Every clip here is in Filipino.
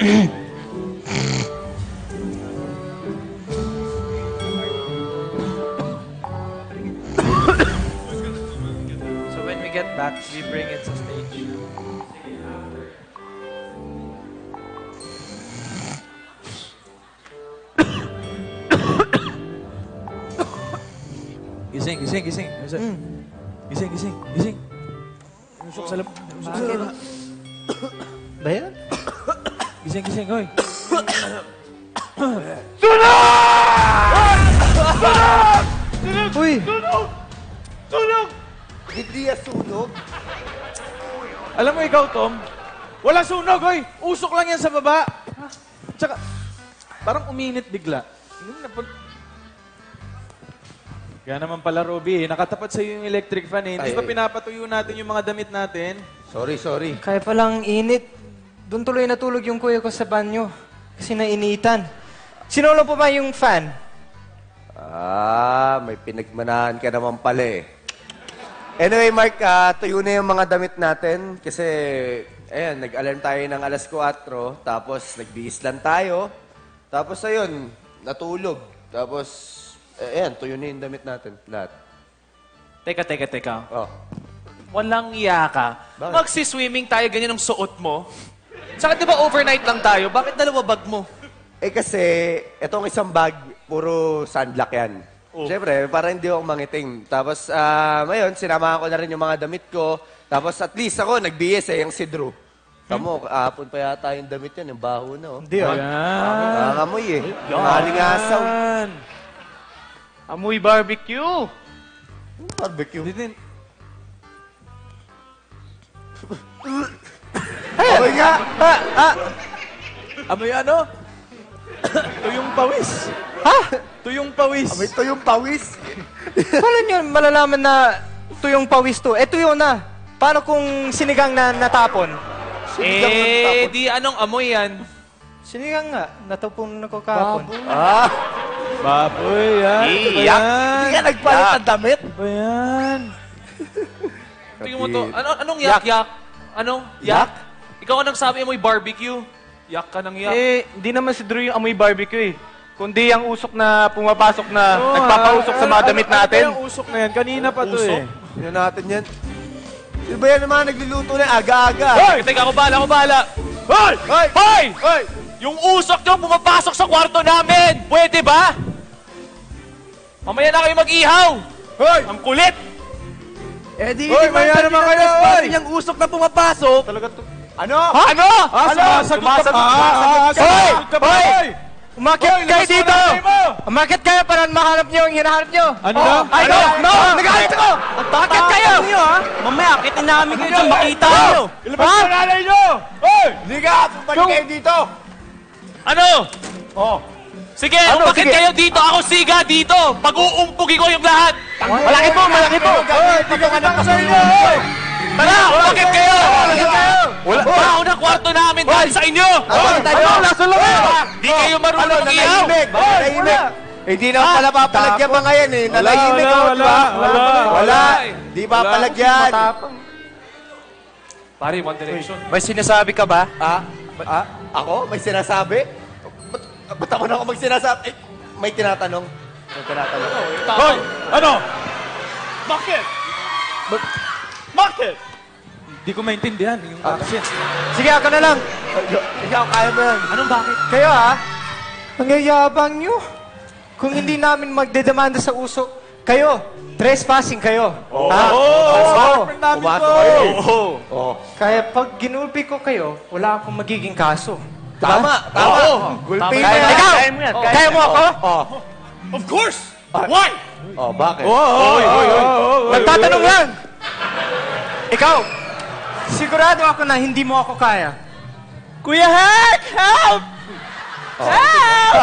So when we get back, we bring it sa stage. Gising. Gising. Usok sa lab. Ba yan? Gising, hoy. Uy! Sunog! Hindi yan sunog. Alam mo ikaw, Tom, walang sunog, hoy. Usok lang yan sa baba. Tsaka, parang uminit bigla. Kaya naman pala, Robby, nakatapat sa iyo yung electric fan eh. Hindi ba pinapatuyo natin yung mga damit natin? Sorry. Kaya palang init. Doon tuloy natulog yung kuya ko sa banyo. Kasi nainitan. Sinolo po ba yung fan? May pinagmanahan ka naman pala eh. Anyway, Mark, tuyo na yung mga damit natin. Kasi, ayan, nag-alarm tayo ng alas 4. Tapos, nagbihis lang tayo. Tapos, ayun, natulog. Tapos, ayan, tuyo na yung damit natin. Lahat. Teka. Oh. Walang iya ka. Bakit? Magsi-swimming tayo, ganyan ang suot mo. Saka di ba overnight lang tayo? Bakit dalawa bag mo? Kasi, itong isang bag, puro sunblock yan. Siyempre, para hindi ako mangiting. Tapos, ngayon, sinamahan ko na rin yung mga damit ko. Tapos, at least ako, nagbihis yung si Drew. Tamo, kahapon pa yata yung damit yan. Yung baho na, oh. Hindi, ah. Nakakamoy eh. Malingasaw. Amoy barbecue. Barbecue. Hindi. Amoy nga! Amoy ano? Tuyong pawis. Ha? Tuyong pawis. Amoy ito yung pawis. Paano nyo malalaman na tuyong pawis to? Tuyo na. Paano kung sinigang na natapon? Di anong amoy yan? Sinigang nga. Natapon na ko kahapon. Baboy, yan. Iyak. Hindi ka nagpalit ng damit. Ano ba yan? Tingnan mo to. Anong yak? Anong yak? Ikaw ang nagsabi amoy barbecue. Yak ka ng yak. Hindi naman si Drew yung amoy barbecue eh. Kundi yung usok na pumapasok na nagpapausok sa mga damit natin. Ano ba yung usok na yan? Kanina pa to eh. Tignan natin yan. Di ba yan naman nagluluto na aga-aga? Teka, ako bahala. Hoy! Yung usok nyo pumapasok sa kwarto namin! Pwede ba? Mamaya na kayo mag-ihaw! Hoy! Ang kulit! Hoy, maya naman kayo! Hoy! Yung usok na pumapasok. Talaga to. Ano? Ano? Sumasagot ka pa! Hoy! Umakit kayo dito! Umakit kayo para mahanap nyo yung hinahanap nyo! Ano na? No! Nagalit ako! Umakit kayo! Mamaya, akitin namin kayo dyan, makita nyo. Ilabas mo nanay nyo! Hoy! Hindi ka! Pumpalik kayo dito! Ano? Sige, umakit kayo dito. Ako siga dito. Pag-uumpugin ko yung lahat. Malaki po! Hoy! Tignan ko sa inyo! Tara, umakit kayo! Wala ako na kwarto namin dahil sa inyo! Nasa loob! Di kayo marunong mag-ihaw! Nalahimik! Hindi naman pala papalagyan mga yan eh. Nalahimik ako, di ba? Wala! Di papalagyan! Pare, One Direction. May sinasabi ka ba? Ako? May sinasabi? Ba't ako na ako magsinasabi? May tinatanong. Hoy! Ano? Bakit? Hindi ko maintindihan yung action. Sige, ako na lang. Ikaw, kaya mo yan. Anong bakit? Kayo nangyayabang nyo. Kung hindi namin magdedemanda sa usok, kayo, trespassing kayo. Pumasok kayo. Kaya pag ginulpi ko kayo, wala akong magiging kaso. Tama! Gulpin mo Kaya yan. ikaw! Kaya mo ako? Of course! Why? Bakit? Nagtatanong lang! Ikaw, sigurado ako na hindi mo ako kaya. Kuya Hank! Help! Help!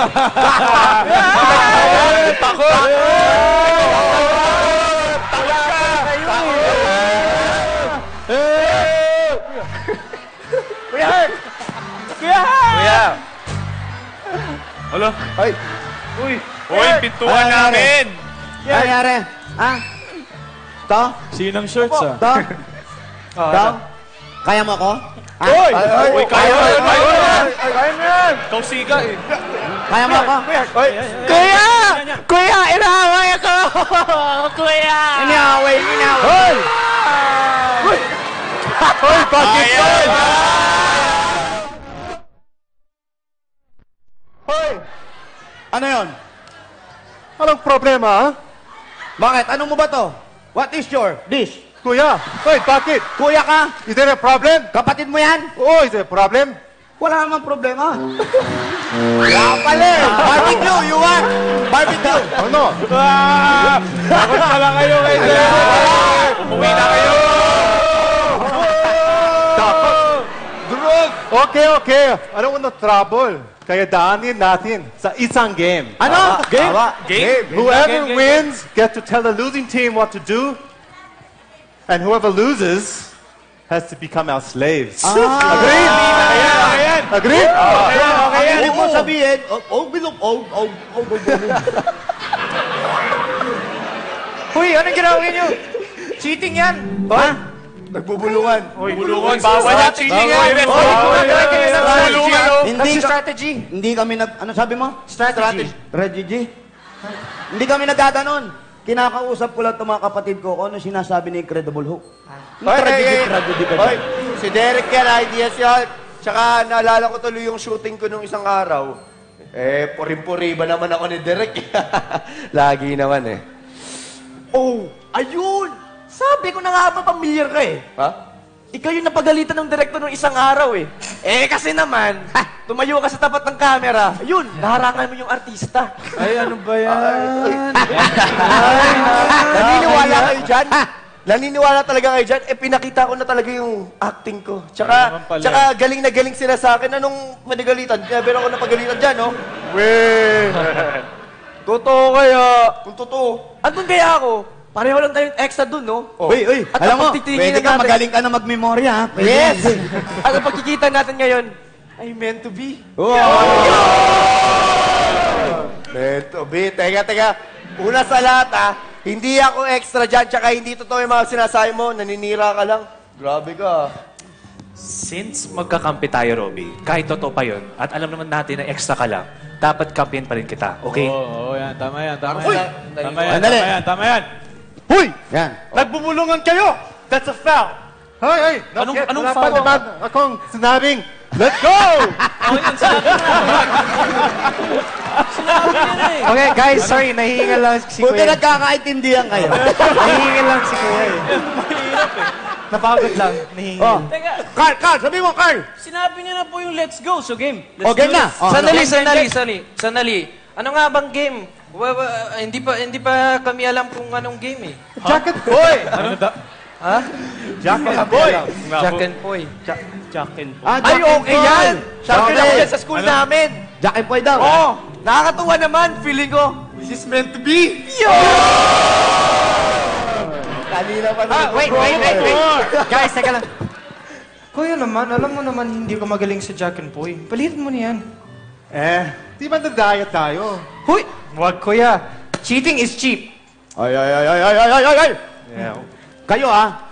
Kuya Hank! Kuya! Hala? Ay! Uy, pintuan namin! Nangyari? To? Sinang shirts ah? To? Kaya mo ako? Hoy! Uy, kaya mo yan, kaya mo yan. Kaya mo yan! Ikaw siga eh. Kaya mo ako. Kuya! Kuya, inaaway ako! Kuya! Inaway. Hoy! Hoy, bakit yan? Hoy! Ano yon? Anong problema, ha? Bakit? Ano mo ba to? What is your dish? Kuya! Hoy, bakit? Kuya ka? Is there a problem? Kapatid mo yan? Oh, is there a problem? Wala namang problema. Wala pala eh. Barbecue, you want? Barbecue. Ano? Takot pala kayo kay Umuwi na kayo. Okay. I don't want no trouble. Kaya daanin natin sa isang game. Ano? Game? Game? Whoever wins gets to tell the losing team what to do. And whoever loses has to become our slaves. Agreed? Agreed? Okay, ibig mo sabihin, Huy, anong ginawa niyo? Cheating yan! Ha? Nagbubulungan. Bulungan. Bawal yan. Cheating yan. Hindi That's strategy. Hindi kami ano sabi mo? Strategy. Strategy? Hindi kami nagkaganon. Kinakausap ko lang itong mga kapatid ko kung ano sinasabi ni Incredible Hulk. Tragedy ka Hoy, dyan. si Derek yan, ideas yan. Tsaka naalala ko tuloy yung shooting ko nung isang araw. Purim-puri ba naman ako ni Derek? Lagi naman eh. Oh, ayun! Sabi ko na nga ba pamilyar ka eh. Ha? Ikaw yung napagalitan ng direktor ng isang araw eh. Kasi naman, tumayo ka sa tapat ng camera. Ayun, naharangan mo yung artista. Ay, ano ba yan? Naniniwala kayo dyan? Naniniwala talaga kayo dyan? Pinakita ko na talaga yung acting ko. Tsaka galing na galing sila sa akin. Anong manigalitan? Never ako napagalitan dyan, no? Weh! Totoo kaya. Kung totoo. Andun kaya ako? Pareho lang tayong extra dun, no? Uy, At Alam mo, pagtitingin pwede ka, natin- magaling ka na magmemorya, ha? Pwede Yes! yan. At ang pagkikita natin ngayon, ay meant to be. Beto, Teka. Una sa lahat, hindi ako extra dyan, tsaka hindi totoo yung mga sinasabi mo, naninira ka lang. Grabe ka. Since magkakampi tayo, Robby, kahit totoo pa yun, at alam naman natin na extra ka lang, dapat kampihan pa rin kita, okay? Oo, yan. Tama yan. Tama Uy! yan. Andali. Tama yan. Huy! Yan. Nagbubulungan kayo! That's a foul! Hoy! Anong Wala foul? pa naman akong sinabing, let's go! Okay, guys, sorry, nahihingal lang si Buti Kuya. nagkakaintindihan kayo. Nahihingal lang si Kuya eh. Napagod lang, nahihingal. Teka, Carl, sabi mo, Carl! sinabi niyo na po yung let's go, so game. O, game na. O, Sandali. Ano nga bang game? Hindi pa kami alam kung anong game eh. Jacket boy! Ha? Jacket boy! Jack and Poy. Ay, okay yan! Sabi na ko yan sa school namin. Jack and Poy daw. Oh, nakakatuwa naman. Feeling ko, this is meant to be. Kanina pa Wait. Guys, teka lang. Kuya naman, alam mo naman hindi ko magaling sa Jack and Poy. Palitin mo na yan. Di ba nag-diet tayo? Huy! Wag, Kuya. Cheating is cheap. Ay! Kayo,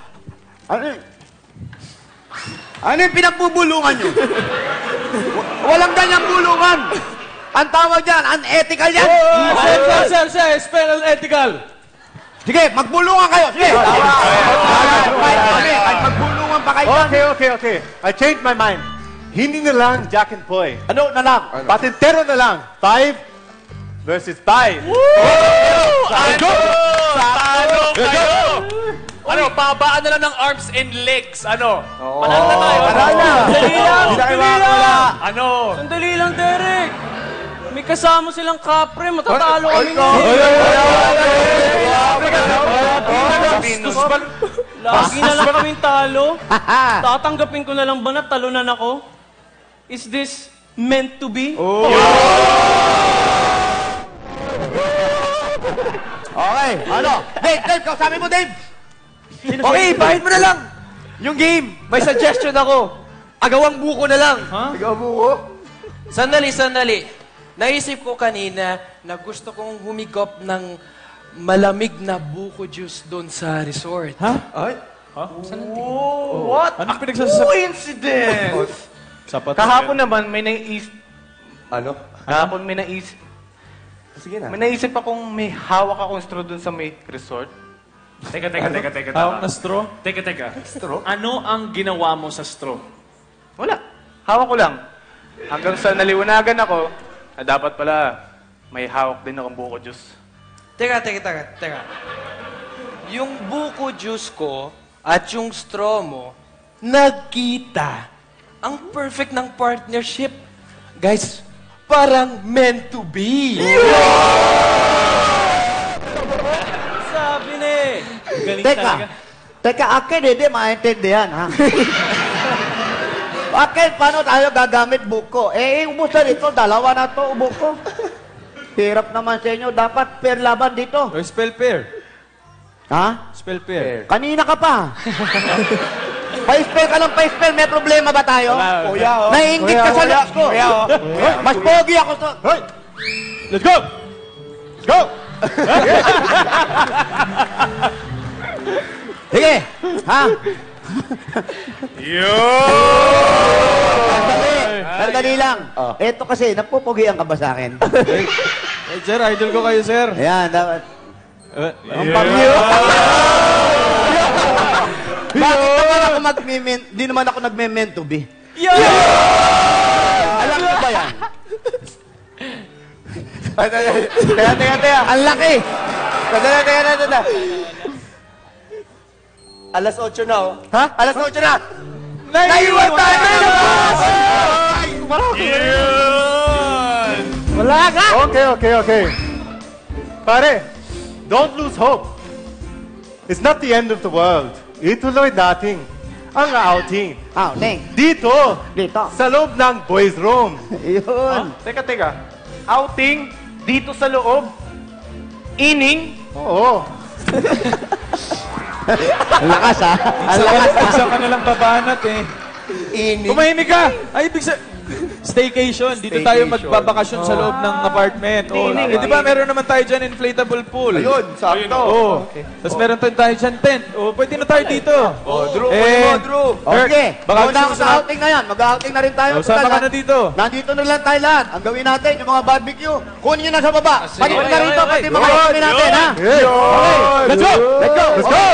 Ano yung pinagbubulungan nyo? Walang ganyang bulungan! Ang tawag dyan, unethical yan! Sir, spell ethical. Sige, magbulungan kayo! Sige! Kahit magbulungan pa kayo dyan. Okay. I changed my mind. Hindi na lang Jack and Poy. Ano na lang? Patintero na lang. 5 versus 5. Talo kayo! Ano, babaan na lang ng arms and legs. Ano? Panalo na tayo. Sandali lang. Ano? Sandali lang, Derek. May kasama silang kapre. Matatalo kami Lagi na lang kaming talo. Tatanggapin ko na lang ba na talunan ako? Is this meant to be? Okay, ano? Dave, kausapin mo, Dave! Okay, bahid mo na lang. Yung game, may suggestion ako. Agawang buko na lang. Ikaw buko? Sandali. Naisip ko kanina na gusto kong humigop ng malamig na buko juice doon sa resort. Ay? What? Anong pinagsasabi? Coincidence! Sapat. Kahapon naman, may naisip. Ano? Kahapon may naisip. Sige na. May naisip akong may hawak akong straw dun sa may resort. Teka. Hawak na straw? Teka. Straw? Ano ang ginawa mo sa straw? Wala. Hawak ko lang. Hanggang sa naliwanagan ako, na dapat pala may hawak din akong buko juice. Teka. Yung buko juice ko at yung straw mo, nagkita. Ang perfect ng partnership. Guys, parang meant to be. Sabi na eh. Galing Teka, talaga. teka, akin hindi maintindihan, ha? Akin, paano tayo gagamit buko? Ubus na dito, dalawa na to, buko. Hirap naman sa inyo, dapat pair laban dito. Or spell pair. Ha? Spell pair. Kanina ka pa. Pa-spell ka lang, pa-spell. May problema ba tayo? Kuya, oh. Naiingit ka sa looks ko. Mas pogi ako to. Hoy! Let's go! Let's go! Sige, ha? Sandali lang. Ito kasi, napupugian ka ba sa akin? Hey, sir, idol ko kayo, sir. Ayan, dapat. Ang Bakit naman ako di naman ako nagme-meant to be? Alam mo ba yan? Teka. Ang laki! Teka. Alas 8 na, oh. Ha? Alas 8 na! Naiwan tayo na labas! Wala ka! Okay. Pare, don't lose hope. It's not the end of the world. Ituloy natin ang outing. Neng. Dito, Dito. sa loob ng boys' room. Yun. Teka. Outing dito sa loob. Ining. Oo. Ang lakas, ha? Ang lakas, ha? Isa ka nalang babanat, eh. Ini. Tumahimik ka! Ay, ibig sa... Staycation. Dito tayo magbabakasyon sa loob ng apartment. Oh, di ba meron naman tayo dyan inflatable pool? Ayun, sakto. Oh. Tapos meron tayo dyan tent. Oh, pwede na tayo dito. Drew, Drew. Okay. Baka Baka na ako gusto sa outing na yan. Mag-outing na rin tayo. Sama ka na dito. Nandito na lang tayo lahat. Ang gawin natin, yung mga barbecue, kunin nyo na sa baba. Pati na rito, pati mga inumin natin, ha? Let's go! Let's go!